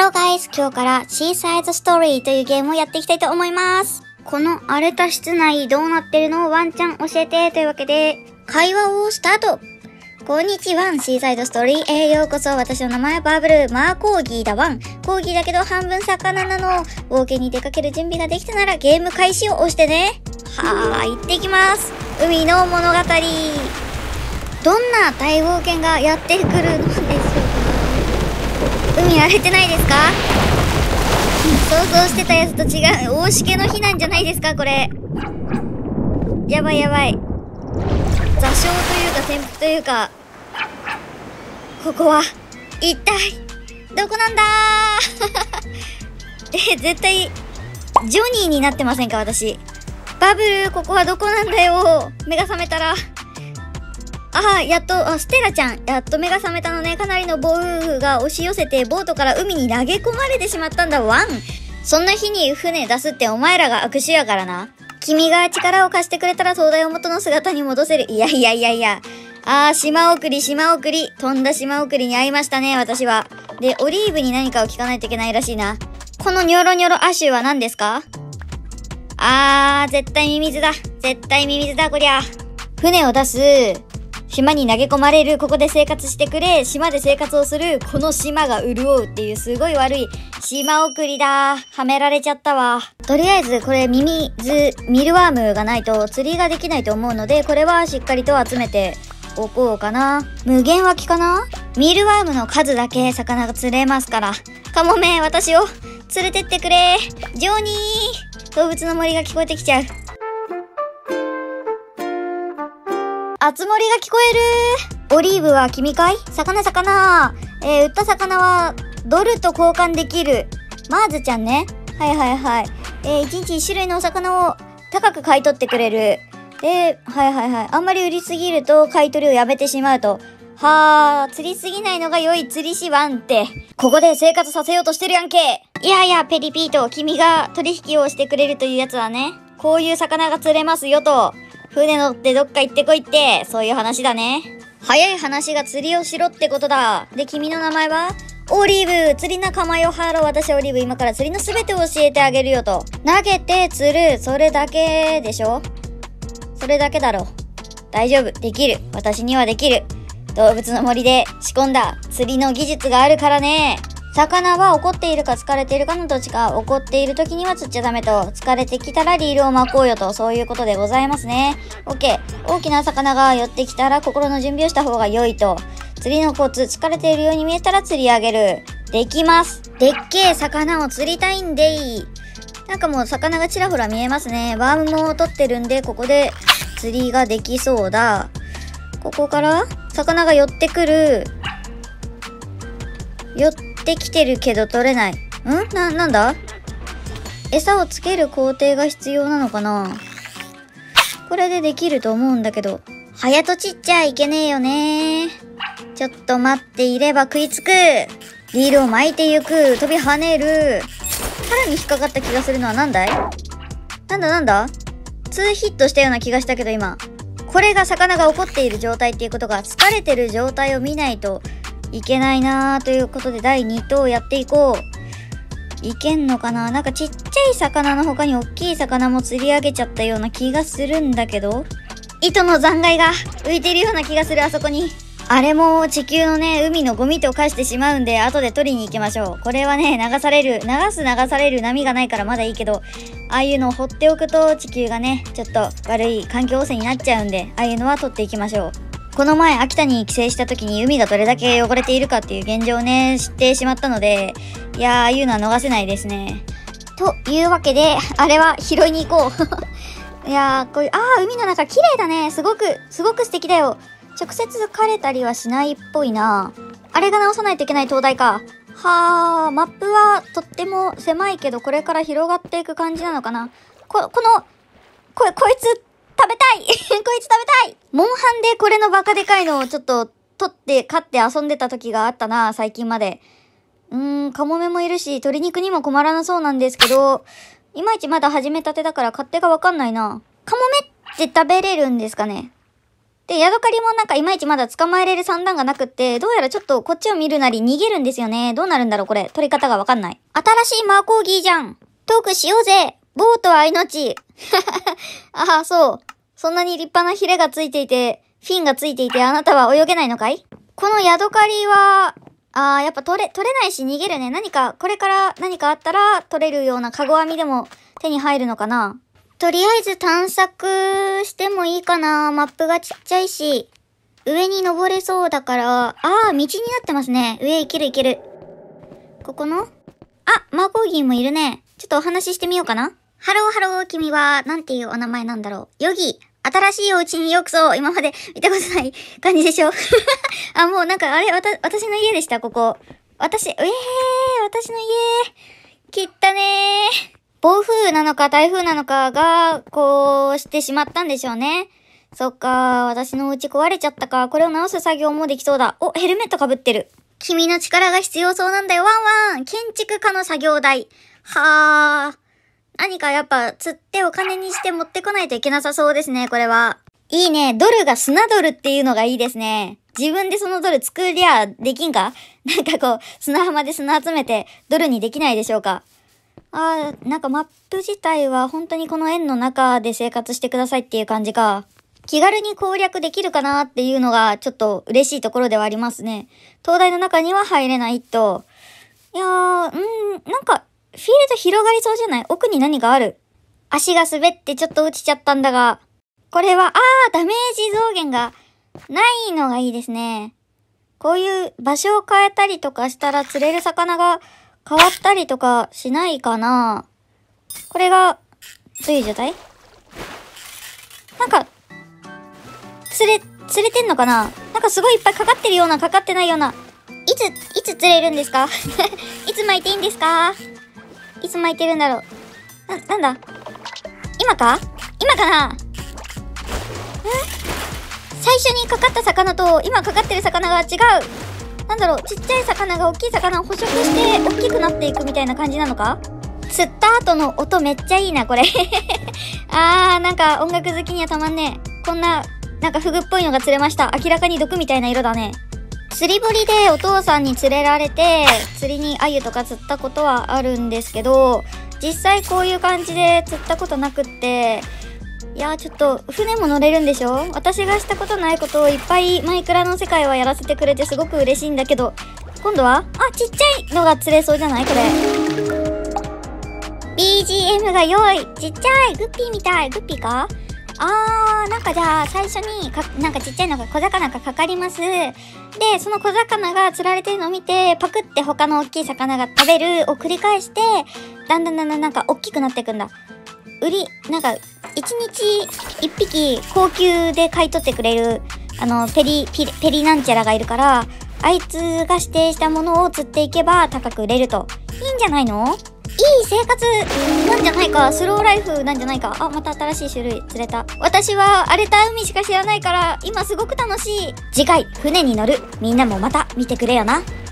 Hello guys! 今日からシーサイズストーリーというゲームをやっていきたいと思います。この荒れた室内どうなってるのをワンチャン教えてというわけで、会話をスタート。こんにちは、シーサイドストーリーへようこそ。私の名前はバーブル、コーギーだワン。コーギーだけど半分魚なの。冒険に出かける準備ができたならゲーム開始を押してね。行ってきます。海の物語。どんな大冒険がやってくるのでしょうか。海荒れてないですか？想像してたやつと違う。大しけの日なんじゃないですかこれ。やばいやばい。座礁というか転覆というか、ここは一体どこなんだ絶対ジョニーになってませんか私。バブル、ここはどこなんだよ。目が覚めたら、やっと、ステラちゃん、やっと目が覚めたのね。かなりの暴風雨が押し寄せて、ボートから海に投げ込まれてしまったんだ、ワン。そんな日に船出すってお前らが悪手やからな。君が力を貸してくれたら東大を元の姿に戻せる。いや。島送り。飛んだ島送りに会いましたね、私は。で、オリーブに何かを聞かないといけないらしいな。このニョロニョロアシュは何ですか？絶対ミミズだ、こりゃ。船を出す。島に投げ込まれる。ここで生活してくれ。島で生活をする。この島が潤うっていうすごい悪い島送りだ。はめられちゃったわ。とりあえずこれミルワームがないと釣りができないと思うので、これはしっかりと集めておこうかな。無限湧きかな？ミルワームの数だけ魚が釣れますから。カモメ、私を連れてってくれ。ジョニー。動物の森が聞こえてきちゃう。あつ森が聞こえる。オリーブは君かい？魚。売った魚はドルと交換できる。マーズちゃんね。はい。1日1種類のお魚を高く買い取ってくれる。で、あんまり売りすぎると買い取りをやめてしまうと。釣りすぎないのが良い釣り師ワンって。ここで生活させようとしてるやんけ。いや、ペリピート、君が取引をしてくれるというやつはね、こういう魚が釣れますよと。船乗ってどっか行ってこいって、そういう話だね。早い話が釣りをしろってことだ。で、君の名前は？オリーブ、釣り仲間よ。私オリーブ、今から釣りのすべてを教えてあげるよと。投げて釣る、それだけでしょ？それだけだろ。大丈夫、できる。私にはできる。動物の森で仕込んだ釣りの技術があるからね。魚は怒っているか疲れているかのどっちか。怒っている時には釣っちゃダメと。疲れてきたらリールを巻こうよと。そういうことでございますね。OK。大きな魚が寄ってきたら心の準備をした方が良いと。釣りのコツ、疲れているように見えたら釣り上げる。できます。でっけえ魚を釣りたいんでい。なんかもう魚がちらほら見えますね。ワームも取ってるんで、ここで釣りができそうだ。ここから魚が寄ってくる。寄ってきてるけど取れない。なんだ？餌をつける工程が必要なのかな？これでできると思うんだけど。早とちっちゃいけねえよね。ちょっと待っていれば食いつく。リールを巻いてゆく。飛び跳ねる。腹に引っかかった気がするのはなんだい？なんだ ?2 ヒットしたような気がしたけど今。これが魚が怒っている状態っていうことが、疲れてる状態を見ないといけないなーということで第2投やっていこう。いけんのかな？なんかちっちゃい魚の他に大きい魚も釣り上げちゃったような気がするんだけど、糸の残骸が浮いてるような気がする。あそこに。あれも地球のね、海のゴミと化してしまうんで、後で取りに行きましょう。これはね、流される波がないからまだいいけど、ああいうのを放っておくと地球がね、ちょっと悪い環境汚染になっちゃうんで、ああいうのは取っていきましょう。この前秋田に帰省した時に海がどれだけ汚れているかっていう現状をね、知ってしまったので、いやー、ああいうのは逃せないですね。というわけで、あれは拾いに行こう。いやー、こういう、海の中綺麗だね。すごく素敵だよ。直接枯れたりはしないっぽいな。あれが直さないといけない灯台か。マップはとっても狭いけど、これから広がっていく感じなのかな。こいつ、食べたいこいつ食べたいモンハンでこれのバカでかいのをちょっと取って飼って遊んでた時があったな、最近まで。カモメもいるし、鶏肉にも困らなそうなんですけど、いまいちまだ始めたてだから勝手がわかんないな。カモメって食べれるんですかね？ で、ヤドカリもなんかいまいちまだ捕まえれる算段がなくって、どうやらちょっとこっちを見るなり逃げるんですよね。どうなるんだろうこれ。取り方がわかんない。新しいマーコーギーじゃん。トークしようぜ。ボートは命。ああ、そう。そんなに立派なヒレがついていて、フィンがついていてあなたは泳げないのかい？このヤドカリは、やっぱ取れないし逃げるね。これから何かあったら取れるようなカゴ編みでも手に入るのかな。とりあえず探索してもいいかな。マップがちっちゃいし。上に登れそうだから、道になってますね。上行ける。ここの？マーコーギーもいるね。ちょっとお話ししてみようかな。ハロー、君は、なんていうお名前なんだろう。ヨギ。新しいお家にようこそ。今まで見たことない感じでしょ。もうなんか、私の家でした、ここ。私の家。切ったねー。暴風なのか台風なのかが、こうしてしまったんでしょうね。そっか、私のお家壊れちゃったか。これを直す作業もできそうだ。ヘルメット被ってる。君の力が必要そうなんだよ、ワンワン。建築家の作業台。はー。何かやっぱ、釣ってお金にして持ってこないといけなさそうですね、これは。いいね。ドルが砂ドルっていうのがいいですね。自分でそのドル作りゃできんか？なんかこう、砂浜で砂集めてドルにできないでしょうか？なんかマップ自体は本当にこの円の中で生活してくださいっていう感じか。気軽に攻略できるかなっていうのがちょっと嬉しいところではありますね。灯台の中には入れないと。なんか、フィールド広がりそうじゃない？奥に何かある。足が滑ってちょっと落ちちゃったんだが。これは、ダメージ増減がないのがいいですね。こういう場所を変えたりとかしたら釣れる魚が変わったりとかしないかな。これが、どういう状態？なんか、釣れてんのかな？なんかすごいいっぱいかかってるような、かかってないような。いつ釣れるんですか？いつ巻いていいんですか？いつ巻いてるんだろう。なんだ？今かな？最初にかかった魚と今かかってる魚が違う。なんだろう、ちっちゃい魚が大きい魚を捕食して大きくなっていくみたいな感じなのか？釣った後の音めっちゃいいな、これ。なんか音楽好きにはたまんねえ。こんな、なんかフグっぽいのが釣れました。明らかに毒みたいな色だね。釣り堀でお父さんに連れられて、釣りに鮎とか釣ったことはあるんですけど、実際こういう感じで釣ったことなくって、ちょっと、船も乗れるんでしょ？私がしたことないことをいっぱいマイクラの世界はやらせてくれてすごく嬉しいんだけど、今度はちっちゃいのが釣れそうじゃないこれ。BGM が良い。ちっちゃい。グッピーみたい。グッピーか？なんかじゃあ最初になんかちっちゃいのが小魚がかかります。で、その小魚が釣られてるのを見て、パクって他の大きい魚が食べるを繰り返して、だんだんなんか大きくなっていくんだ。なんか、1日1匹高級で買い取ってくれる、ペリなんちゃらがいるから、あいつが指定したものを釣っていけば高く売れると。いいんじゃないの？いい生活なんじゃないか。スローライフなんじゃないか。また新しい種類釣れた。私は荒れた海しか知らないから、今すごく楽しい。次回、船に乗る。みんなもまた見てくれよな。